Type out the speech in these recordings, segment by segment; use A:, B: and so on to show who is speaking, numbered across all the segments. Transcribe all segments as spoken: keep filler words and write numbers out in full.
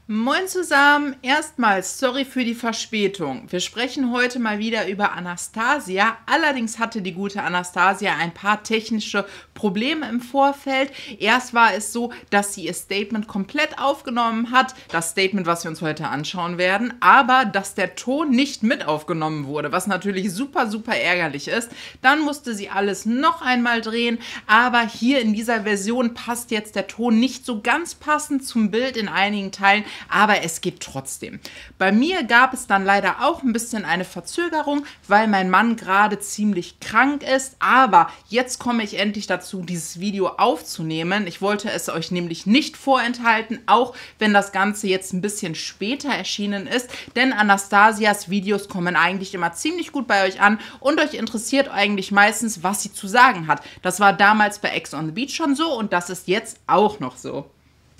A: Moin zusammen, erstmals sorry für die Verspätung. Wir sprechen heute mal wieder über Anastasia. Allerdings hatte die gute Anastasia ein paar technische Probleme im Vorfeld. Erst war es so, dass sie ihr Statement komplett aufgenommen hat, das Statement, was wir uns heute anschauen werden, aber dass der Ton nicht mit aufgenommen wurde, was natürlich super, super ärgerlich ist. Dann musste sie alles noch einmal drehen, aber hier in dieser Version passt jetzt der Ton nicht so ganz passend zum Bild in einigen Teilen, aber es geht trotzdem. Bei mir gab es dann leider auch ein bisschen eine Verzögerung, weil mein Mann gerade ziemlich krank ist, aber jetzt komme ich endlich dazu, dieses Video aufzunehmen. Ich wollte es euch nämlich nicht vorenthalten, auch wenn das Ganze jetzt ein bisschen später erschienen ist, denn Anastasias Videos kommen eigentlich immer ziemlich gut bei euch an und euch interessiert eigentlich meistens, was sie zu sagen hat. Das war damals bei Ex on the Beach schon so und das ist jetzt auch noch so.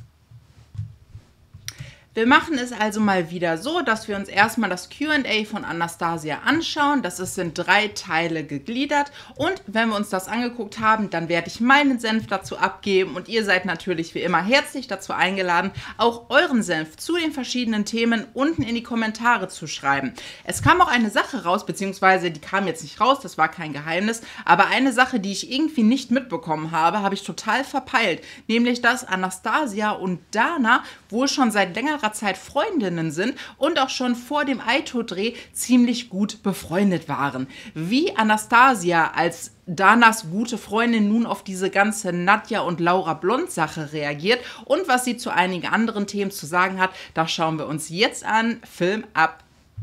A: Wir machen es also mal wieder so, dass wir uns erstmal das Q und A von Anastasia anschauen. Das ist in drei Teile gegliedert und wenn wir uns das angeguckt haben, dann werde ich meinen Senf dazu abgeben und ihr seid natürlich wie immer herzlich dazu eingeladen, auch euren Senf zu den verschiedenen Themen unten in die Kommentare zu schreiben. Es kam auch eine Sache raus, beziehungsweise die kam jetzt nicht raus, das war kein Geheimnis, aber eine Sache, die ich irgendwie nicht mitbekommen habe, habe ich total verpeilt, nämlich dass Anastasia und Dana wohl schon seit längerer Zeit Freundinnen sind und auch schon vor dem Aito-Dreh ziemlich gut befreundet waren. Wie Anastasia als Danas gute Freundin nun auf diese ganze Nadja und Laura Blond-Sache reagiert und was sie zu einigen anderen Themen zu sagen hat, das schauen wir uns jetzt an. Film ab!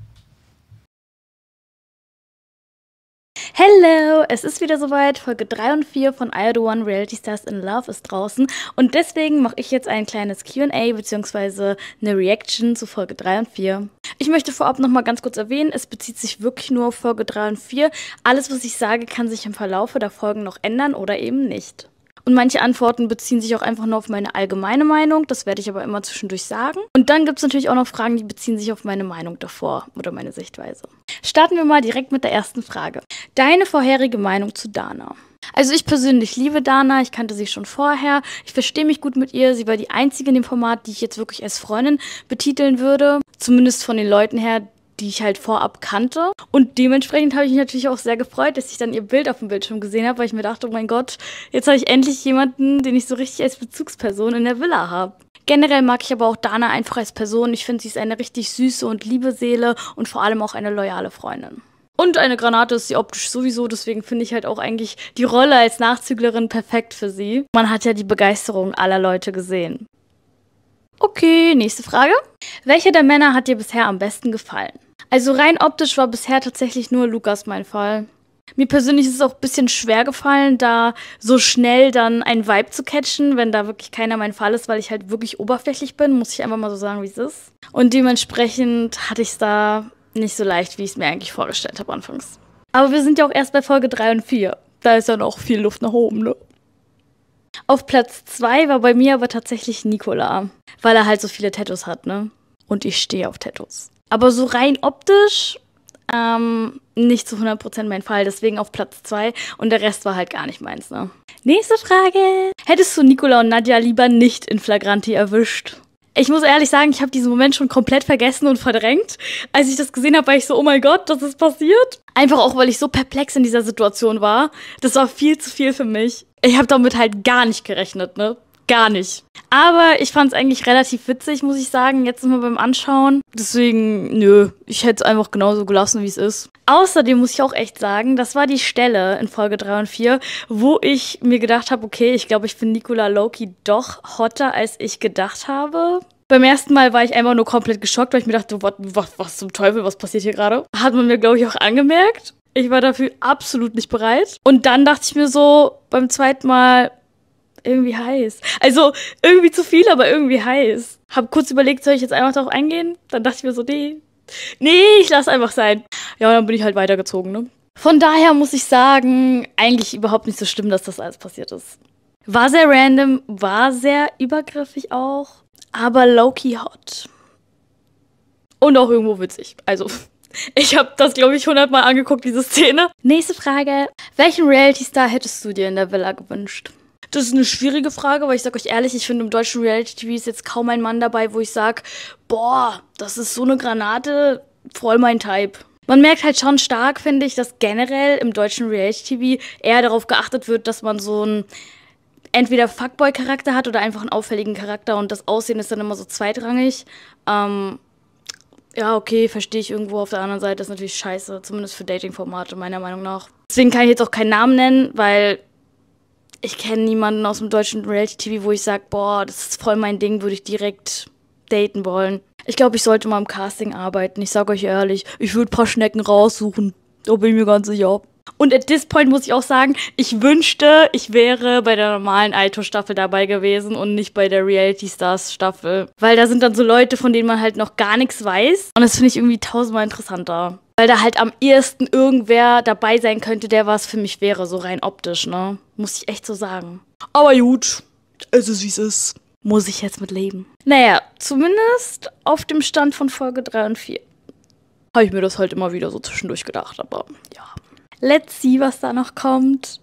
B: Hello, es ist wieder soweit, Folge drei und vier von I Do One Reality Stars in Love ist draußen und deswegen mache ich jetzt ein kleines Q und A bzw. eine Reaction zu Folge drei und vier. Ich möchte vorab nochmal ganz kurz erwähnen, es bezieht sich wirklich nur auf Folge drei und vier. Alles, was ich sage, kann sich im Verlaufe der Folgen noch ändern oder eben nicht. Und manche Antworten beziehen sich auch einfach nur auf meine allgemeine Meinung, das werde ich aber immer zwischendurch sagen. Und dann gibt es natürlich auch noch Fragen, die beziehen sich auf meine Meinung davor oder meine Sichtweise. Starten wir mal direkt mit der ersten Frage. Deine vorherige Meinung zu Dana? Also ich persönlich liebe Dana, ich kannte sie schon vorher, ich verstehe mich gut mit ihr, sie war die einzige in dem Format, die ich jetzt wirklich als Freundin betiteln würde, zumindest von den Leuten her, die ich halt vorab kannte. Und dementsprechend habe ich mich natürlich auch sehr gefreut, dass ich dann ihr Bild auf dem Bildschirm gesehen habe, weil ich mir dachte, oh mein Gott, jetzt habe ich endlich jemanden, den ich so richtig als Bezugsperson in der Villa habe. Generell mag ich aber auch Dana einfach als Person. Ich finde, sie ist eine richtig süße und liebe Seele und vor allem auch eine loyale Freundin. Und eine Granate ist sie optisch sowieso, deswegen finde ich halt auch eigentlich die Rolle als Nachzüglerin perfekt für sie. Man hat ja die Begeisterung aller Leute gesehen. Okay, nächste Frage. Welcher der Männer hat dir bisher am besten gefallen? Also rein optisch war bisher tatsächlich nur Lukas mein Fall. Mir persönlich ist es auch ein bisschen schwer gefallen, da so schnell dann einen Vibe zu catchen, wenn da wirklich keiner mein Fall ist, weil ich halt wirklich oberflächlich bin, muss ich einfach mal so sagen, wie es ist. Und dementsprechend hatte ich es da nicht so leicht, wie ich es mir eigentlich vorgestellt habe anfangs. Aber wir sind ja auch erst bei Folge drei und vier. Da ist ja noch viel Luft nach oben, ne? Auf Platz zwei war bei mir aber tatsächlich Nicola, weil er halt so viele Tattoos hat, ne? Und ich stehe auf Tattoos. Aber so rein optisch, ähm, nicht zu hundert Prozent mein Fall, deswegen auf Platz zwei und der Rest war halt gar nicht meins, ne? Nächste Frage. Hättest du Nicola und Nadja lieber nicht in Flagranti erwischt? Ich muss ehrlich sagen, ich habe diesen Moment schon komplett vergessen und verdrängt. Als ich das gesehen habe, war ich so, oh mein Gott, das ist passiert. Einfach auch, weil ich so perplex in dieser Situation war. Das war viel zu viel für mich. Ich habe damit halt gar nicht gerechnet, ne? Gar nicht. Aber ich fand es eigentlich relativ witzig, muss ich sagen, jetzt mal beim Anschauen. Deswegen, nö, ich hätte es einfach genauso gelassen, wie es ist. Außerdem muss ich auch echt sagen, das war die Stelle in Folge drei und vier, wo ich mir gedacht habe, okay, ich glaube, ich finde Nicola Loki doch hotter, als ich gedacht habe. Beim ersten Mal war ich einfach nur komplett geschockt, weil ich mir dachte, was, was, was zum Teufel, was passiert hier gerade? Hat man mir, glaube ich, auch angemerkt. Ich war dafür absolut nicht bereit. Und dann dachte ich mir so, beim zweiten Mal, irgendwie heiß. Also irgendwie zu viel, aber irgendwie heiß. Hab kurz überlegt, soll ich jetzt einfach darauf eingehen? Dann dachte ich mir so, nee. Nee, ich lasse einfach sein. Ja, und dann bin ich halt weitergezogen, ne? Von daher muss ich sagen, eigentlich überhaupt nicht so schlimm, dass das alles passiert ist. War sehr random, war sehr übergriffig auch, aber low-key hot. Und auch irgendwo witzig. Also, ich habe das, glaube ich, hundertmal angeguckt, diese Szene. Nächste Frage. Welchen Reality-Star hättest du dir in der Villa gewünscht? Das ist eine schwierige Frage, weil ich sag euch ehrlich, ich finde im deutschen Reality-T V ist jetzt kaum ein Mann dabei, wo ich sag, boah, das ist so eine Granate, voll mein Type. Man merkt halt schon stark, finde ich, dass generell im deutschen Reality-T V eher darauf geachtet wird, dass man so einen entweder Fuckboy-Charakter hat oder einfach einen auffälligen Charakter und das Aussehen ist dann immer so zweitrangig. Ähm, ja, okay, verstehe ich irgendwo. Auf der anderen Seite ist natürlich scheiße, zumindest für Dating-Formate, meiner Meinung nach. Deswegen kann ich jetzt auch keinen Namen nennen, weil ich kenne niemanden aus dem deutschen Reality-T V, wo ich sage, boah, das ist voll mein Ding, würde ich direkt daten wollen. Ich glaube, ich sollte mal im Casting arbeiten. Ich sage euch ehrlich, ich würde ein paar Schnecken raussuchen. Da bin ich mir ganz sicher. Und at this point muss ich auch sagen, ich wünschte, ich wäre bei der normalen Aito-Staffel dabei gewesen und nicht bei der Reality-Stars-Staffel. Weil da sind dann so Leute, von denen man halt noch gar nichts weiß. Und das finde ich irgendwie tausendmal interessanter. Weil da halt am ehesten irgendwer dabei sein könnte, der was für mich wäre, so rein optisch, ne? Muss ich echt so sagen. Aber gut, es ist wie es ist. Muss ich jetzt mit leben. Naja, zumindest auf dem Stand von Folge drei und vier. Habe ich mir das halt immer wieder so zwischendurch gedacht, aber ja. Let's see, was da noch kommt.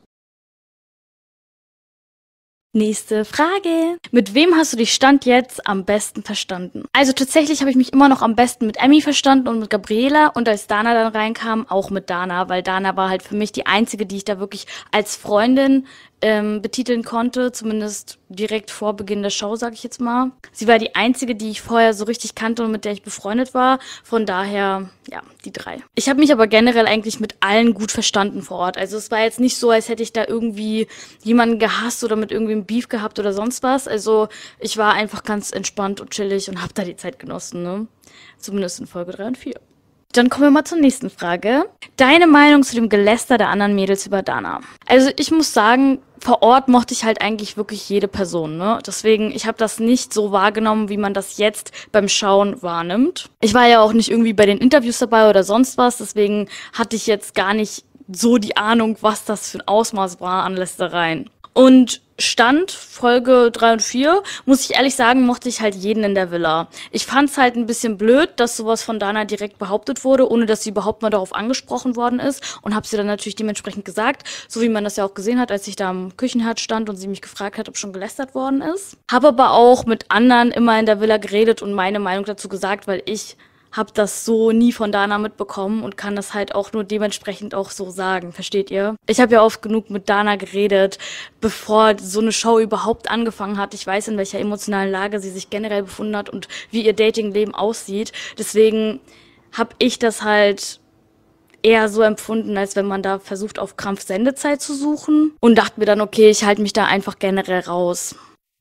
B: Nächste Frage. Mit wem hast du dich Stand jetzt am besten verstanden? Also tatsächlich habe ich mich immer noch am besten mit Emmy verstanden und mit Gabriela und als Dana dann reinkam, auch mit Dana, weil Dana war halt für mich die einzige, die ich da wirklich als Freundin ähm, betiteln konnte, zumindest direkt vor Beginn der Show, sag ich jetzt mal. Sie war die einzige, die ich vorher so richtig kannte und mit der ich befreundet war, von daher, ja, die drei. Ich habe mich aber generell eigentlich mit allen gut verstanden vor Ort, also es war jetzt nicht so, als hätte ich da irgendwie jemanden gehasst oder mit irgendwem Beef gehabt oder sonst was, also ich war einfach ganz entspannt und chillig und habe da die Zeit genossen, ne? Zumindest in Folge drei und vier. Dann kommen wir mal zur nächsten Frage. Deine Meinung zu dem Geläster der anderen Mädels über Dana? Also ich muss sagen, vor Ort mochte ich halt eigentlich wirklich jede Person, ne? Deswegen, ich habe das nicht so wahrgenommen, wie man das jetzt beim Schauen wahrnimmt. Ich war ja auch nicht irgendwie bei den Interviews dabei oder sonst was, deswegen hatte ich jetzt gar nicht so die Ahnung, was das für ein Ausmaß war an Lästereien. Und Stand Folge drei und vier, muss ich ehrlich sagen, mochte ich halt jeden in der Villa. Ich fand's halt ein bisschen blöd, dass sowas von Dana direkt behauptet wurde, ohne dass sie überhaupt mal darauf angesprochen worden ist und habe sie dann natürlich dementsprechend gesagt, so wie man das ja auch gesehen hat, als ich da am Küchenherd stand und sie mich gefragt hat, ob schon gelästert worden ist. Habe aber auch mit anderen immer in der Villa geredet und meine Meinung dazu gesagt, weil ich habe das so nie von Dana mitbekommen und kann das halt auch nur dementsprechend auch so sagen, versteht ihr? Ich habe ja oft genug mit Dana geredet, bevor so eine Show überhaupt angefangen hat. Ich weiß, in welcher emotionalen Lage sie sich generell befunden hat und wie ihr Datingleben aussieht. Deswegen habe ich das halt eher so empfunden, als wenn man da versucht, auf Krampf Sendezeit zu suchen und dachte mir dann, okay, ich halte mich da einfach generell raus.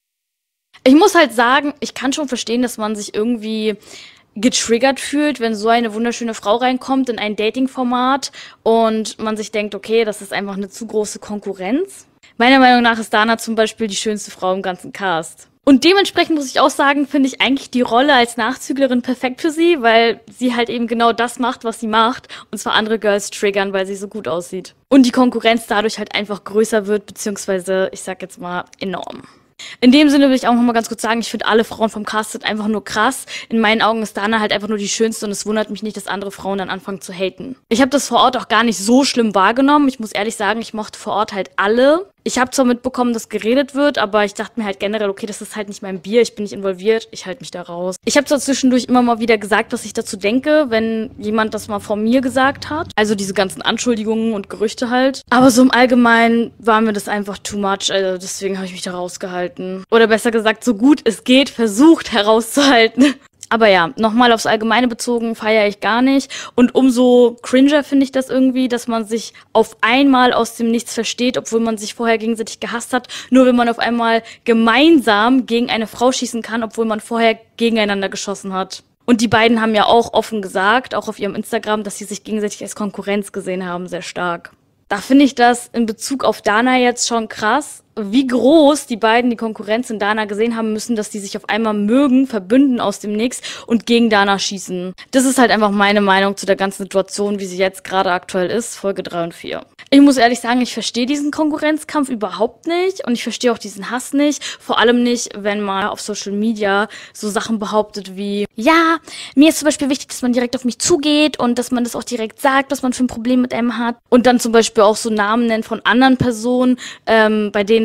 B: Ich muss halt sagen, ich kann schon verstehen, dass man sich irgendwie getriggert fühlt, wenn so eine wunderschöne Frau reinkommt in ein Dating-Format und man sich denkt, okay, das ist einfach eine zu große Konkurrenz. Meiner Meinung nach ist Dana zum Beispiel die schönste Frau im ganzen Cast. Und dementsprechend muss ich auch sagen, finde ich eigentlich die Rolle als Nachzüglerin perfekt für sie, weil sie halt eben genau das macht, was sie macht, und zwar andere Girls triggern, weil sie so gut aussieht. Und die Konkurrenz dadurch halt einfach größer wird, beziehungsweise, ich sag jetzt mal, enorm. In dem Sinne will ich auch noch mal ganz kurz sagen, ich finde alle Frauen vom Cast sind einfach nur krass. In meinen Augen ist Dana halt einfach nur die schönste und es wundert mich nicht, dass andere Frauen dann anfangen zu haten. Ich habe das vor Ort auch gar nicht so schlimm wahrgenommen. Ich muss ehrlich sagen, ich mochte vor Ort halt alle. Ich habe zwar mitbekommen, dass geredet wird, aber ich dachte mir halt generell, okay, das ist halt nicht mein Bier, ich bin nicht involviert, ich halte mich da raus. Ich habe zwar zwischendurch immer mal wieder gesagt, was ich dazu denke, wenn jemand das mal von mir gesagt hat. Also diese ganzen Anschuldigungen und Gerüchte halt. Aber so im Allgemeinen war mir das einfach too much, also deswegen habe ich mich da rausgehalten. Oder besser gesagt, so gut es geht, versucht herauszuhalten. Aber ja, nochmal aufs Allgemeine bezogen, feiere ich gar nicht. Und umso cringer finde ich das irgendwie, dass man sich auf einmal aus dem Nichts versteht, obwohl man sich vorher gegenseitig gehasst hat. Nur wenn man auf einmal gemeinsam gegen eine Frau schießen kann, obwohl man vorher gegeneinander geschossen hat. Und die beiden haben ja auch offen gesagt, auch auf ihrem Instagram, dass sie sich gegenseitig als Konkurrenz gesehen haben, sehr stark. Da finde ich das in Bezug auf Dana jetzt schon krass, wie groß die beiden die Konkurrenz in Dana gesehen haben müssen, dass die sich auf einmal mögen, verbünden aus dem Nix und gegen Dana schießen. Das ist halt einfach meine Meinung zu der ganzen Situation, wie sie jetzt gerade aktuell ist, Folge drei und vier. Ich muss ehrlich sagen, ich verstehe diesen Konkurrenzkampf überhaupt nicht und ich verstehe auch diesen Hass nicht. Vor allem nicht, wenn man auf Social Media so Sachen behauptet wie, ja, mir ist zum Beispiel wichtig, dass man direkt auf mich zugeht und dass man das auch direkt sagt, was man für ein Problem mit einem hat. Und dann zum Beispiel auch so Namen nennt von anderen Personen, ähm, bei denen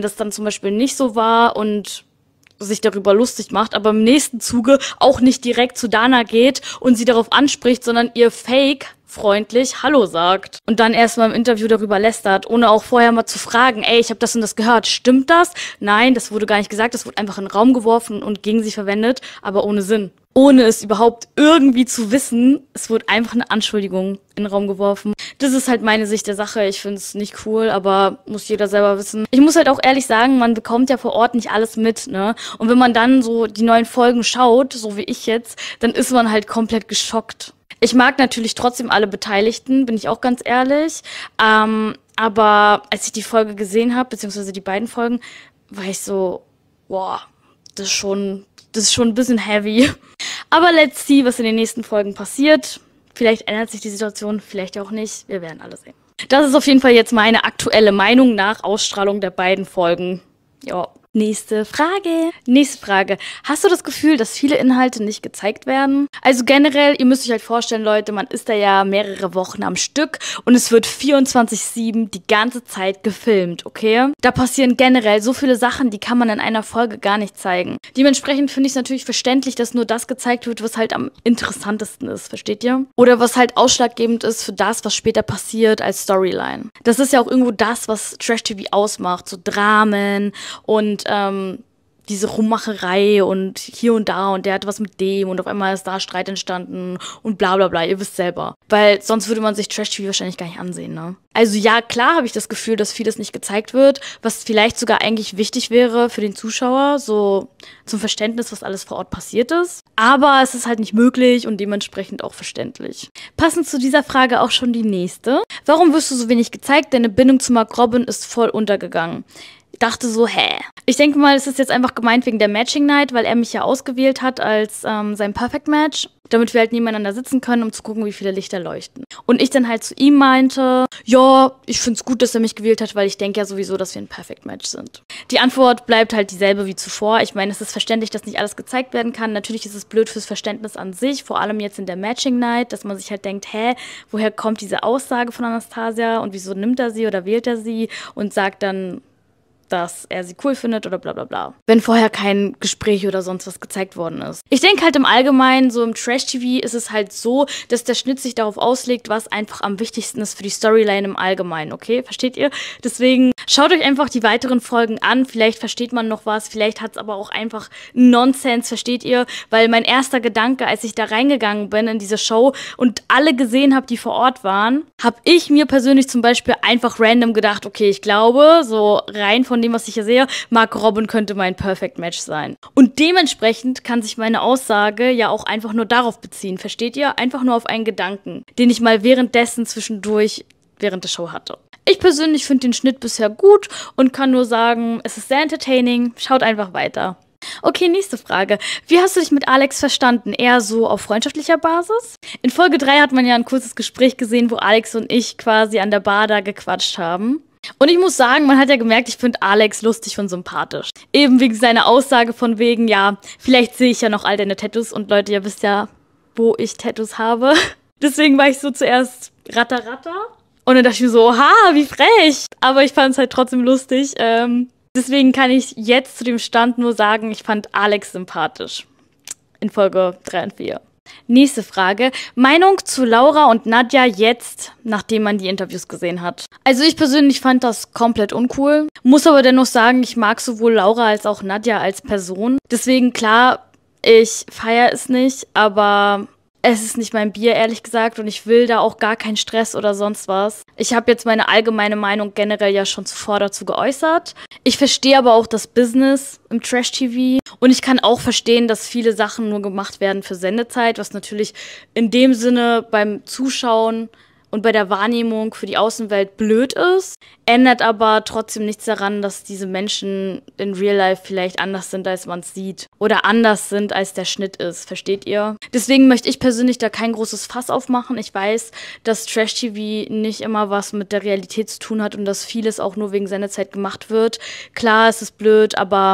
B: das dann zum Beispiel nicht so war und sich darüber lustig macht, aber im nächsten Zuge auch nicht direkt zu Dana geht und sie darauf anspricht, sondern ihr Fake freundlich Hallo sagt und dann erstmal im Interview darüber lästert, ohne auch vorher mal zu fragen, ey, ich habe das und das gehört, stimmt das? Nein, das wurde gar nicht gesagt, das wurde einfach in den Raum geworfen und gegen sie verwendet, aber ohne Sinn. Ohne es überhaupt irgendwie zu wissen, es wurde einfach eine Anschuldigung in den Raum geworfen. Das ist halt meine Sicht der Sache. Ich finde es nicht cool, aber muss jeder selber wissen. Ich muss halt auch ehrlich sagen, man bekommt ja vor Ort nicht alles mit, ne? Und wenn man dann so die neuen Folgen schaut, so wie ich jetzt, dann ist man halt komplett geschockt. Ich mag natürlich trotzdem alle Beteiligten, bin ich auch ganz ehrlich. Ähm, aber als ich die Folge gesehen habe, beziehungsweise die beiden Folgen, war ich so, boah, das ist schon... Das ist schon ein bisschen heavy. Aber let's see, was in den nächsten Folgen passiert. Vielleicht ändert sich die Situation, vielleicht auch nicht. Wir werden alle sehen. Das ist auf jeden Fall jetzt meine aktuelle Meinung nach Ausstrahlung der beiden Folgen. Ja. Nächste Frage. Nächste Frage. Hast du das Gefühl, dass viele Inhalte nicht gezeigt werden? Also generell, ihr müsst euch halt vorstellen, Leute, man ist da ja mehrere Wochen am Stück und es wird vierundzwanzig sieben die ganze Zeit gefilmt, okay? Da passieren generell so viele Sachen, die kann man in einer Folge gar nicht zeigen. Dementsprechend finde ich es natürlich verständlich, dass nur das gezeigt wird, was halt am interessantesten ist, versteht ihr? Oder was halt ausschlaggebend ist für das, was später passiert als Storyline. Das ist ja auch irgendwo das, was Trash-T V ausmacht, so Dramen und Ähm, diese Rummacherei und hier und da und der hat was mit dem und auf einmal ist da Streit entstanden und bla bla bla, ihr wisst selber. Weil sonst würde man sich Trash-T V wahrscheinlich gar nicht ansehen, ne? Also ja, klar habe ich das Gefühl, dass vieles nicht gezeigt wird, was vielleicht sogar eigentlich wichtig wäre für den Zuschauer, so zum Verständnis, was alles vor Ort passiert ist. Aber es ist halt nicht möglich und dementsprechend auch verständlich. Passend zu dieser Frage auch schon die nächste. Warum wirst du so wenig gezeigt? Deine Bindung zu Mark Robin ist voll untergegangen. Dachte so, hä? Ich denke mal, es ist jetzt einfach gemeint wegen der Matching Night, weil er mich ja ausgewählt hat als ähm, sein Perfect Match, damit wir halt nebeneinander sitzen können, um zu gucken, wie viele Lichter leuchten. Und ich dann halt zu ihm meinte, ja, ich find's gut, dass er mich gewählt hat, weil ich denke ja sowieso, dass wir ein Perfect Match sind. Die Antwort bleibt halt dieselbe wie zuvor. Ich meine, es ist verständlich, dass nicht alles gezeigt werden kann. Natürlich ist es blöd fürs Verständnis an sich, vor allem jetzt in der Matching Night, dass man sich halt denkt, hä, woher kommt diese Aussage von Anastasia und wieso nimmt er sie oder wählt er sie und sagt dann, dass er sie cool findet oder bla bla bla. Wenn vorher kein Gespräch oder sonst was gezeigt worden ist. Ich denke halt im Allgemeinen, so im Trash-T V ist es halt so, dass der Schnitt sich darauf auslegt, was einfach am wichtigsten ist für die Storyline im Allgemeinen, okay? Versteht ihr? Deswegen schaut euch einfach die weiteren Folgen an, vielleicht versteht man noch was, vielleicht hat es aber auch einfach Nonsens, versteht ihr? Weil mein erster Gedanke, als ich da reingegangen bin in diese Show und alle gesehen habe, die vor Ort waren, habe ich mir persönlich zum Beispiel einfach random gedacht, okay, ich glaube, so rein von Von dem, was ich hier sehe, Mark Robin könnte mein Perfect Match sein. Und dementsprechend kann sich meine Aussage ja auch einfach nur darauf beziehen. Versteht ihr? Einfach nur auf einen Gedanken, den ich mal währenddessen zwischendurch während der Show hatte. Ich persönlich finde den Schnitt bisher gut und kann nur sagen, es ist sehr entertaining. Schaut einfach weiter. Okay, nächste Frage. Wie hast du dich mit Alex verstanden? Eher so auf freundschaftlicher Basis? In Folge drei hat man ja ein kurzes Gespräch gesehen, wo Alex und ich quasi an der Bar da gequatscht haben. Und ich muss sagen, man hat ja gemerkt, ich finde Alex lustig und sympathisch. Eben wegen seiner Aussage von wegen, ja, vielleicht sehe ich ja noch all deine Tattoos. Und Leute, ihr wisst ja, wo ich Tattoos habe. Deswegen war ich so zuerst ratter ratter. Und dann dachte ich mir so, oha, wie frech. Aber ich fand es halt trotzdem lustig. Ähm, deswegen kann ich jetzt zu dem Stand nur sagen, ich fand Alex sympathisch. In Folge drei und vier. Nächste Frage. Meinung zu Laura und Nadja jetzt, nachdem man die Interviews gesehen hat. Also ich persönlich fand das komplett uncool. Muss aber dennoch sagen, ich mag sowohl Laura als auch Nadja als Person. Deswegen klar, ich feiere es nicht, aber es ist nicht mein Bier, ehrlich gesagt. Und ich will da auch gar keinen Stress oder sonst was. Ich habe jetzt meine allgemeine Meinung generell ja schon zuvor dazu geäußert. Ich verstehe aber auch das Business im Trash-T V. Und ich kann auch verstehen, dass viele Sachen nur gemacht werden für Sendezeit, was natürlich in dem Sinne beim Zuschauen und bei der Wahrnehmung für die Außenwelt blöd ist, ändert aber trotzdem nichts daran, dass diese Menschen in Real Life vielleicht anders sind, als man es sieht. Oder anders sind, als der Schnitt ist, versteht ihr? Deswegen möchte ich persönlich da kein großes Fass aufmachen. Ich weiß, dass Trash-T V nicht immer was mit der Realität zu tun hat und dass vieles auch nur wegen Sendezeit gemacht wird. Klar, es ist blöd, aber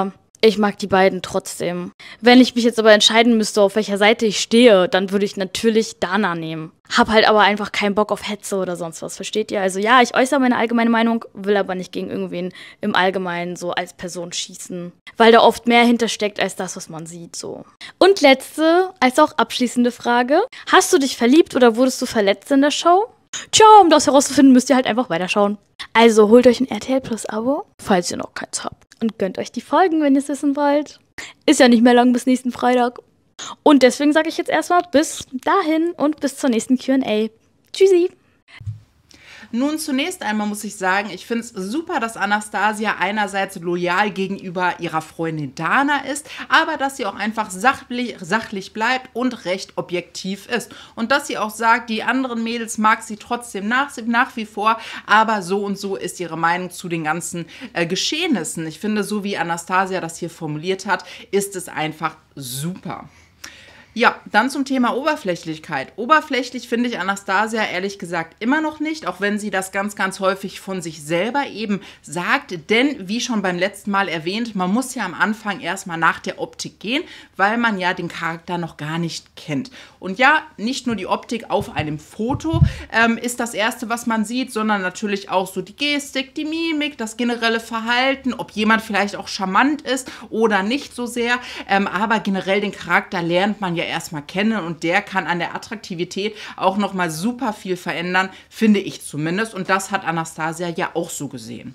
B: Ich mag die beiden trotzdem. Wenn ich mich jetzt aber entscheiden müsste, auf welcher Seite ich stehe, dann würde ich natürlich Dana nehmen. Hab halt aber einfach keinen Bock auf Hetze oder sonst was, versteht ihr? Also ja, ich äußere meine allgemeine Meinung, will aber nicht gegen irgendwen im Allgemeinen so als Person schießen. Weil da oft mehr hintersteckt als das, was man sieht, so. Und letzte, als auch abschließende Frage. Hast du dich verliebt oder wurdest du verletzt in der Show? Tja, um das herauszufinden, müsst ihr halt einfach weiterschauen. Also holt euch ein R T L Plus Abo, falls ihr noch keins habt. Und gönnt euch die Folgen, wenn ihr es wissen wollt. Ist ja nicht mehr lang bis nächsten Freitag. Und deswegen sage ich jetzt erstmal bis dahin und bis zur nächsten Q und A. Tschüssi!
A: Nun, zunächst einmal muss ich sagen, ich finde es super, dass Anastasia einerseits loyal gegenüber ihrer Freundin Dana ist, aber dass sie auch einfach sachlich, sachlich bleibt und recht objektiv ist. Und dass sie auch sagt, die anderen Mädels mag sie trotzdem nach, nach wie vor, aber so und so ist ihre Meinung zu den ganzen äh, Geschehnissen. Ich finde, so wie Anastasia das hier formuliert hat, ist es einfach super. Ja, dann zum Thema Oberflächlichkeit. Oberflächlich finde ich Anastasia ehrlich gesagt immer noch nicht, auch wenn sie das ganz, ganz häufig von sich selber eben sagt. Denn, wie schon beim letzten Mal erwähnt, man muss ja am Anfang erstmal nach der Optik gehen, weil man ja den Charakter noch gar nicht kennt. Und ja, nicht nur die Optik auf einem Foto ähm, ist das Erste, was man sieht, sondern natürlich auch so die Gestik, die Mimik, das generelle Verhalten, ob jemand vielleicht auch charmant ist oder nicht so sehr. Ähm, aber generell den Charakter lernt man ja erstmal kennen und der kann an der Attraktivität auch nochmal super viel verändern, finde ich zumindest. Und das hat Anastasia ja auch so gesehen.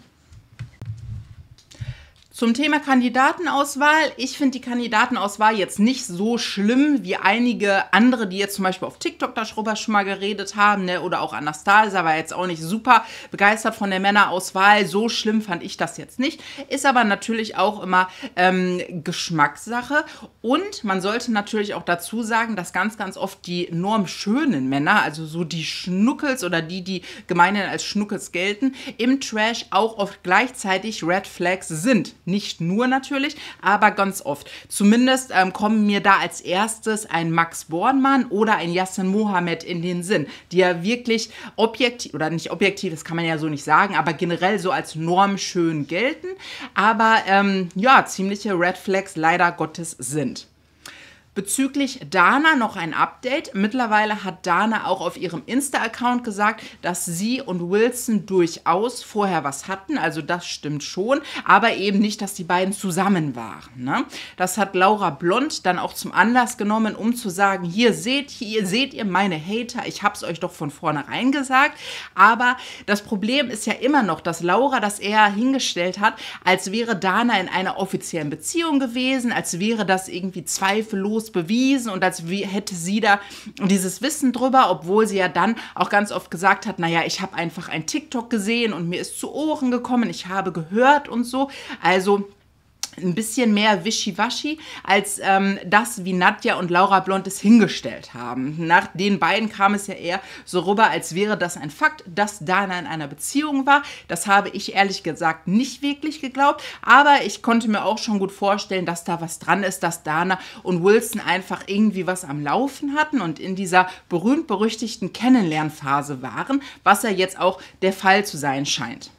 A: Zum Thema Kandidatenauswahl. Ich finde die Kandidatenauswahl jetzt nicht so schlimm wie einige andere, die jetzt zum Beispiel auf TikTok darüber schon mal geredet haben, ne? Oder auch Anastasia war jetzt auch nicht super begeistert von der Männerauswahl. So schlimm fand ich das jetzt nicht. Ist aber natürlich auch immer ähm, Geschmackssache. Und man sollte natürlich auch dazu sagen, dass ganz, ganz oft die normschönen Männer, also so die Schnuckels oder die, die gemeinhin als Schnuckels gelten, im Trash auch oft gleichzeitig Red Flags sind. Nicht nur natürlich, aber ganz oft. Zumindest ähm, kommen mir da als erstes ein Max Bornmann oder ein Yassin Mohammed in den Sinn, die ja wirklich objektiv, oder nicht objektiv, das kann man ja so nicht sagen, aber generell so als normschön gelten, aber ähm, ja, ziemliche Red Flags leider Gottes sind. Bezüglich Dana noch ein Update. Mittlerweile hat Dana auch auf ihrem Insta-Account gesagt, dass sie und Wilson durchaus vorher was hatten. Also das stimmt schon, aber eben nicht, dass die beiden zusammen waren. Ne? Das hat Laura Blond dann auch zum Anlass genommen, um zu sagen, hier seht, hier seht ihr meine Hater, ich habe es euch doch von vornherein gesagt. Aber das Problem ist ja immer noch, dass Laura das eher hingestellt hat, als wäre Dana in einer offiziellen Beziehung gewesen, als wäre das irgendwie zweifellos bewiesen und als wie hätte sie da dieses Wissen drüber, obwohl sie ja dann auch ganz oft gesagt hat, naja, ich habe einfach ein TikTok gesehen und mir ist zu Ohren gekommen, ich habe gehört und so. Also ein bisschen mehr Wischiwaschi als ähm, das, wie Nadja und Laura Blond es hingestellt haben. Nach den beiden kam es ja eher so rüber, als wäre das ein Fakt, dass Dana in einer Beziehung war. Das habe ich ehrlich gesagt nicht wirklich geglaubt, aber ich konnte mir auch schon gut vorstellen, dass da was dran ist, dass Dana und Wilson einfach irgendwie was am Laufen hatten und in dieser berühmt-berüchtigten Kennenlernphase waren, was ja jetzt auch der Fall zu sein scheint.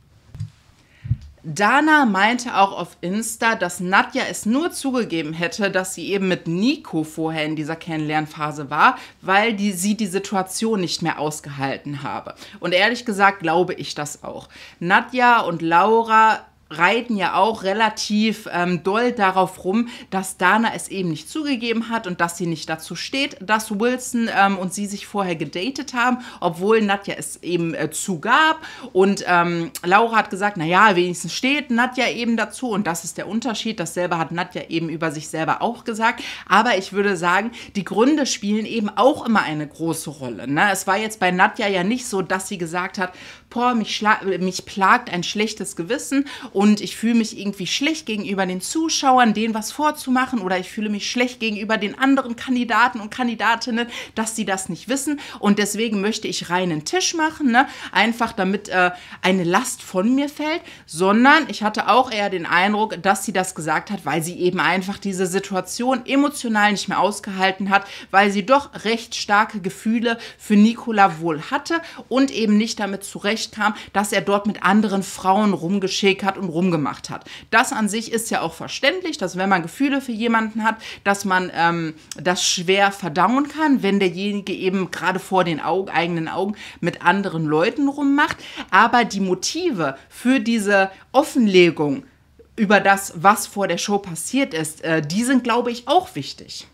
A: Dana meinte auch auf Insta, dass Nadja es nur zugegeben hätte, dass sie eben mit Nico vorher in dieser Kennenlernphase war, weil die, sie die Situation nicht mehr ausgehalten habe. Und ehrlich gesagt glaube ich das auch. Nadja und Laura reiten ja auch relativ ähm, doll darauf rum, dass Dana es eben nicht zugegeben hat und dass sie nicht dazu steht, dass Wilson ähm, und sie sich vorher gedatet haben, obwohl Nadja es eben äh, zugab. Und ähm, Laura hat gesagt, naja, wenigstens steht Nadja eben dazu und das ist der Unterschied. Dasselbe hat Nadja eben über sich selber auch gesagt. Aber ich würde sagen, die Gründe spielen eben auch immer eine große Rolle. Ne? Es war jetzt bei Nadja ja nicht so, dass sie gesagt hat, boah, mich, mich plagt ein schlechtes Gewissen und ich fühle mich irgendwie schlecht gegenüber den Zuschauern, denen was vorzumachen oder ich fühle mich schlecht gegenüber den anderen Kandidaten und Kandidatinnen, dass sie das nicht wissen und deswegen möchte ich reinen Tisch machen, ne? Einfach damit äh, eine Last von mir fällt, sondern ich hatte auch eher den Eindruck, dass sie das gesagt hat, weil sie eben einfach diese Situation emotional nicht mehr ausgehalten hat, weil sie doch recht starke Gefühle für Nicola wohl hatte und eben nicht damit zurecht kam, dass er dort mit anderen Frauen rumgeschickert und rumgemacht hat. Das an sich ist ja auch verständlich, dass wenn man Gefühle für jemanden hat, dass man ähm, das schwer verdauen kann, wenn derjenige eben gerade vor den Augen, eigenen Augen mit anderen Leuten rummacht. Aber die Motive für diese Offenlegung über das, was vor der Show passiert ist, äh, die sind, glaube ich, auch wichtig.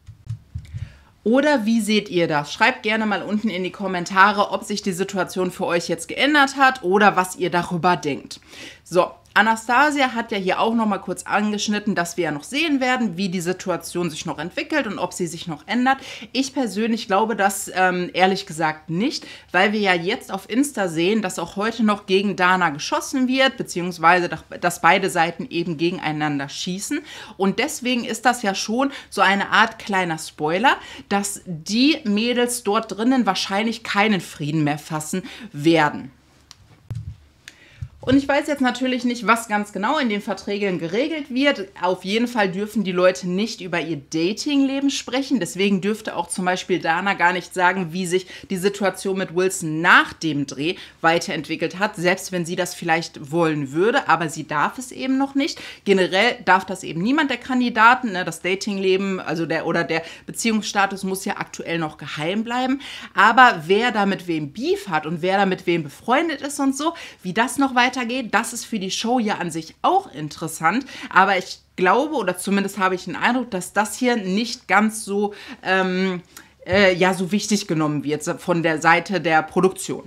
A: Oder wie seht ihr das? Schreibt gerne mal unten in die Kommentare, ob sich die Situation für euch jetzt geändert hat oder was ihr darüber denkt. So, Anastasia hat ja hier auch noch mal kurz angeschnitten, dass wir ja noch sehen werden, wie die Situation sich noch entwickelt und ob sie sich noch ändert. Ich persönlich glaube das ähm, ehrlich gesagt nicht, weil wir ja jetzt auf Insta sehen, dass auch heute noch gegen Dana geschossen wird, beziehungsweise dass beide Seiten eben gegeneinander schießen. Und deswegen ist das ja schon so eine Art kleiner Spoiler, dass die Mädels dort drinnen wahrscheinlich keinen Frieden mehr fassen werden. Und ich weiß jetzt natürlich nicht, was ganz genau in den Verträgen geregelt wird. Auf jeden Fall dürfen die Leute nicht über ihr Datingleben sprechen. Deswegen dürfte auch zum Beispiel Dana gar nicht sagen, wie sich die Situation mit Wilson nach dem Dreh weiterentwickelt hat. Selbst wenn sie das vielleicht wollen würde, aber sie darf es eben noch nicht. Generell darf das eben niemand der Kandidaten. Ne? Das Datingleben, also der oder der Beziehungsstatus muss ja aktuell noch geheim bleiben. Aber wer da mit wem Beef hat und wer da mit wem befreundet ist und so, wie das noch weiter weitergeht. Das ist für die Show ja an sich auch interessant, aber ich glaube, oder zumindest habe ich den Eindruck, dass das hier nicht ganz so, ähm, äh, ja, so wichtig genommen wird von der Seite der Produktion.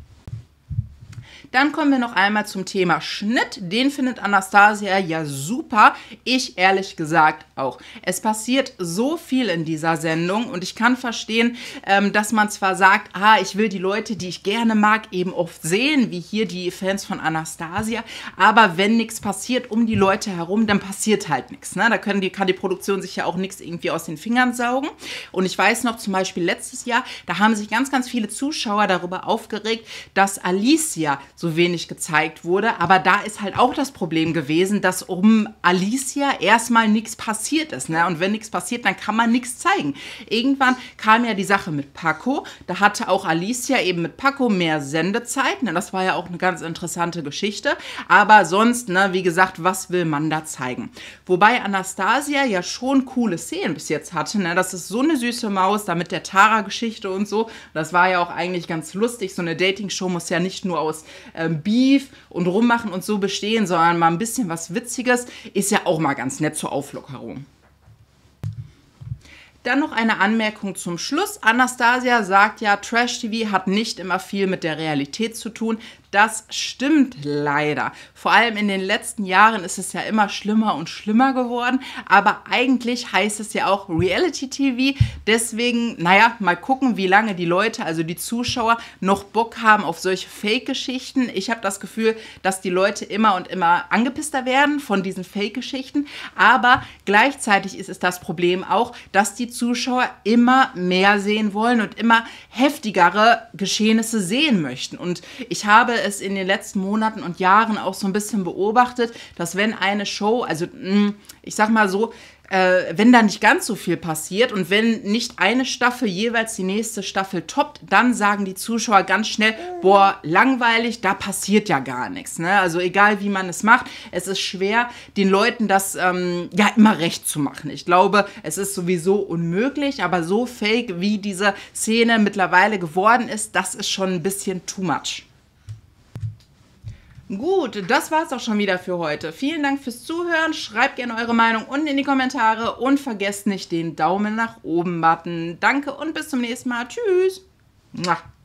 A: Dann kommen wir noch einmal zum Thema Schnitt. Den findet Anastasia ja super. Ich ehrlich gesagt auch. Es passiert so viel in dieser Sendung und ich kann verstehen, ähm, dass man zwar sagt, ah, ich will die Leute, die ich gerne mag, eben oft sehen, wie hier die Fans von Anastasia, aber wenn nichts passiert um die Leute herum, dann passiert halt nichts. Ne? Da können die, kann die Produktion sich ja auch nichts irgendwie aus den Fingern saugen. Und ich weiß noch, zum Beispiel letztes Jahr, da haben sich ganz, ganz viele Zuschauer darüber aufgeregt, dass Alicia so wenig gezeigt wurde, aber da ist halt auch das Problem gewesen, dass um Alicia erstmal nichts passiert ist, ne? Und wenn nichts passiert, dann kann man nichts zeigen. Irgendwann kam ja die Sache mit Paco, da hatte auch Alicia eben mit Paco mehr Sendezeit, ne? Das war ja auch eine ganz interessante Geschichte, aber sonst, ne, wie gesagt, was will man da zeigen? Wobei Anastasia ja schon coole Szenen bis jetzt hatte, ne? Das ist so eine süße Maus, da mit der Tara-Geschichte und so, das war ja auch eigentlich ganz lustig, so eine Dating-Show muss ja nicht nur aus ähm, Beef und Rummachen und so bestehen, sondern mal ein bisschen was Witziges, ist ja auch mal ganz nett zur Auflockerung. Dann noch eine Anmerkung zum Schluss. Anastasia sagt ja, Trash-T V hat nicht immer viel mit der Realität zu tun. Das stimmt leider. Vor allem in den letzten Jahren ist es ja immer schlimmer und schlimmer geworden. Aber eigentlich heißt es ja auch Reality-T V. Deswegen, naja, mal gucken, wie lange die Leute, also die Zuschauer, noch Bock haben auf solche Fake-Geschichten. Ich habe das Gefühl, dass die Leute immer und immer angepisster werden von diesen Fake-Geschichten. Aber gleichzeitig ist es das Problem auch, dass die Zuschauer immer mehr sehen wollen und immer heftigere Geschehnisse sehen möchten. Und ich habe es in den letzten Monaten und Jahren auch so ein bisschen beobachtet, dass wenn eine Show, also ich sag mal so, äh, wenn da nicht ganz so viel passiert und wenn nicht eine Staffel jeweils die nächste Staffel toppt, dann sagen die Zuschauer ganz schnell, boah, langweilig, da passiert ja gar nichts. Ne? Also egal, wie man es macht, es ist schwer, den Leuten das ähm, ja immer recht zu machen. Ich glaube, es ist sowieso unmöglich, aber so fake, wie diese Szene mittlerweile geworden ist, das ist schon ein bisschen too much. Gut, das war's auch schon wieder für heute. Vielen Dank fürs Zuhören. Schreibt gerne eure Meinung unten in die Kommentare und vergesst nicht den Daumen nach oben Button. Danke und bis zum nächsten Mal. Tschüss. Mua.